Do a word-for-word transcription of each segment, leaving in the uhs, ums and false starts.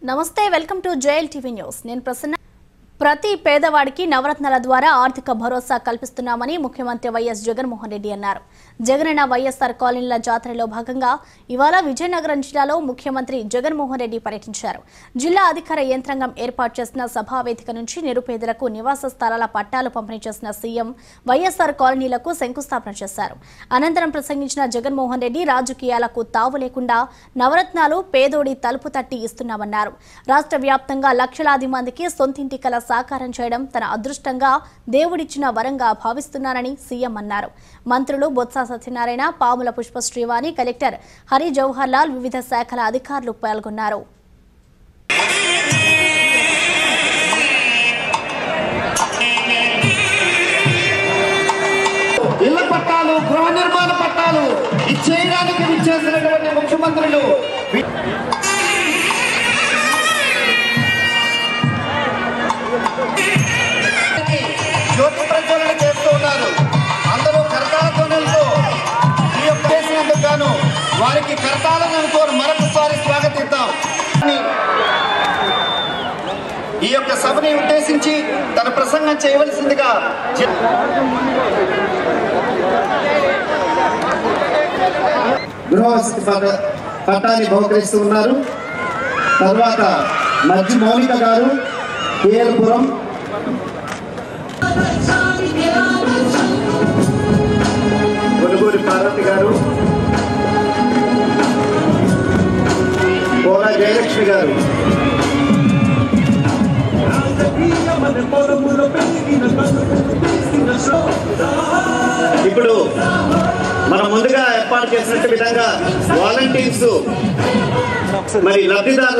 నమస్తే welcome to JL TV news నేను ప్రసన్న ప్రతి పేదవాడికి నవరత్నాల ద్వారా ఆర్థిక భరోసా కల్పిస్తున్నామని ముఖ్యమంత్రి వైఎస్ జగన్మోహన్ రెడ్డి అన్నారు. జగనన్న వైఎస్ఆర్ కాలనీల జాతరలో భాగంగా ఇవాళ విజయనగరం జిల్లాలో ముఖ్యమంత్రి జగన్మోహన్ రెడ్డి పర్యటించారు. జిల్లా అధికార యంత్రాంగం ఏర్పాటు చేసిన సభావేదిక నుంచి నిరుపేదలకు నివాస స్థలాల పట్టాలు పంపిణీ చేసిన సీఎం వైఎస్ఆర్ కాలనీలకు శంకుస్థాపన చేశారు. అనంతరం ప్రసంగించిన జగన్మోహన్ రెడ్డి రాజకీయాలకు తావు లేకుండా నవరత్నాలు పేదోడి తలుపు తట్టి ఇస్తున్నామన్నారు. రాష్ట్ర వ్యాప్తంగా లక్షలాది మందికి సొంతింటి కల సాకారం చేయడం తన అదృష్టంగా దేవుడిచ్చిన వరంగా భావిస్తున్నానని సీఎం అన్నారు. మంత్రులు బొత్స సత్యనారాయణ, పాముల పుష్ప శ్రీవాణి, కలెక్టర్ హరి జవహర్ లాల్, వివిధ శాఖల అధికారులు పాల్గొన్నారు. ఇళ్ల పట్టాలు, గృహ నిర్మాణ పట్టాలు ఇచ్చేయడానికి విచ్చేసినటువంటి ముఖ్యమంత్రులు జ్యోతి ప్రజ్వలన చేస్తూ ఉన్నారు. అందరూ కరతాళ ధ్వనులతో ఈ యొక్క చేసినందుకు గాను వారికి కరతాళను అనుకోని మరొకసారి స్వాగతిద్దాం. ఈ యొక్క సభని ఉద్దేశించి తన ప్రసంగం చేయవలసిందిగా గృహవసతి పట్టాన్ని బహుకరిస్తూ ఉన్నారు. తర్వాత మధ్య మౌనిక గారు, కేఎల్పురం, కొనుగోలు పార్వతి గారు, కోన జయలక్ష్మి గారు. ఇప్పుడు మనం ముందుగా ఏర్పాటు చేసినట్టు విధంగా వాలంటీర్స్ మరి లబ్ధిదారుల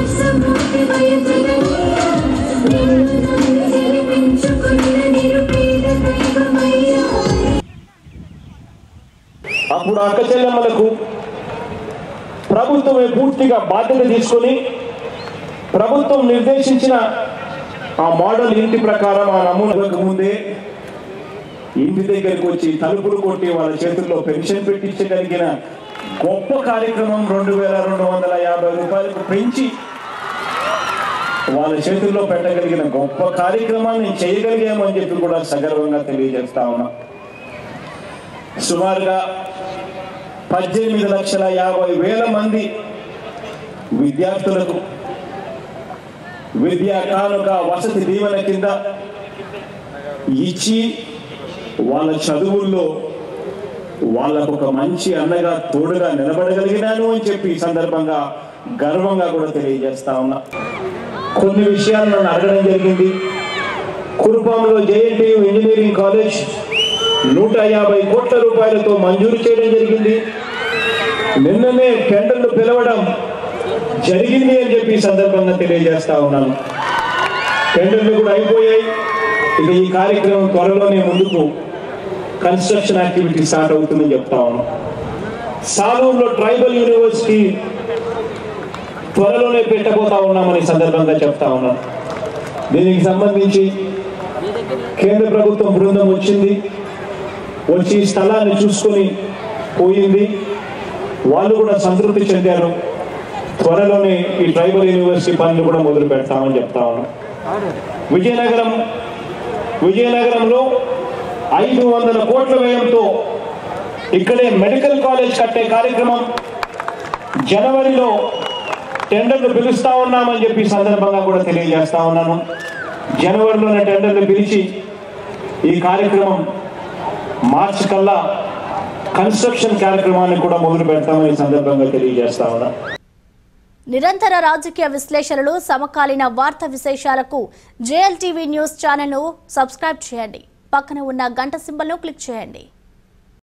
అప్పుడు అక్క చెల్లెమ్మలకు ప్రభుత్వమే పూర్తిగా బాధ్యత తీసుకొని ప్రభుత్వం నిర్దేశించిన ఆ మోడల్ ఇంటి ప్రకారం ఆ నమూనాలకు ముందే ఇంటి దగ్గరికి వచ్చి తలుపులు కొట్టి వాళ్ళ చేతుల్లో పెన్షన్ పెట్టించగలిగిన గొప్ప కార్యక్రమం రెండు వేల రెండు వందల యాభై రూపాయలకు పెంచి వాళ్ళ చేతుల్లో పెట్టగలిగిన గొప్ప కార్యక్రమాన్ని చేయగలిగామని చెప్పి కూడా సగర్వంగా తెలియజేస్తా ఉన్నాం. సుమారుగా పద్దెనిమిది లక్షల యాభై వేల మంది విద్యార్థులకు విద్యా కానుక వసతి దీవెన కింద ఇచ్చి వాళ్ళ చదువుల్లో వాళ్ళకు ఒక మంచి అన్నగా తోడుగా నిలబడగలిగినాను అని చెప్పి ఈ సందర్భంగా గర్వంగా కూడా తెలియజేస్తా ఉన్నా. కొన్ని విషయాలు నన్ను అడగడం జరిగింది. కురుపాంలో జేఎన్టీయూ ఇంజనీరింగ్ కాలేజ్ నూట యాభై కోట్ల రూపాయలతో మంజూరు చేయడం జరిగింది. నిన్ననే టెండర్లు పిలవడం జరిగింది అని చెప్పి ఈ సందర్భంగా తెలియజేస్తా ఉన్నాను. టెండర్లు కూడా అయిపోయాయి. ఇక ఈ కార్యక్రమం త్వరలోనే ముందుకు కన్స్ట్రక్షన్ యాక్టివిటీ స్టార్ట్ అవుతుందని చెప్తా ఉన్నాం. సాలూరులో ట్రైబల్ యూనివర్సిటీ త్వరలోనే పెట్టబోతా ఉన్నామని సందర్భంగా చెప్తా ఉన్నాను. దీనికి సంబంధించి కేంద్ర ప్రభుత్వం బృందం వచ్చింది, వచ్చి స్థలాన్ని చూసుకొని పోయింది. వాళ్ళు కూడా సంతృప్తి చెందారు. త్వరలోనే ఈ ట్రైబల్ యూనివర్సిటీ పనులు కూడా మొదలు పెడతామని చెప్తా ఉన్నాం. విజయనగరం విజయనగరంలో ఐదు వందల కోట్ల వ్యయంతో ఇక్కడే మెడికల్ కాలేజ్ కట్టే కార్యక్రమం జనవరిలో టెండర్లు పిలుస్తా ఉన్నామని చెప్పి సందర్భంగా కూడా తెలియజేస్తా ఉన్నాను. జనవరిలోనే టెండర్లు పిలిచి ఈ కార్యక్రమం మార్చి కల్లా కన్స్ట్రక్షన్ కార్యక్రమాన్ని కూడా మొదలు పెడతామని సందర్భంగా తెలియజేస్తా ఉన్నా. నిరంతర రాజకీయ విశ్లేషణలు, సమకాలీన వార్తా విశేషాలకు జేఎల్ టీవీ న్యూస్ ఛానల్ను సబ్స్క్రైబ్ చేయండి. పక్కన ఉన్న గంట సింబల్ను క్లిక్ చేయండి.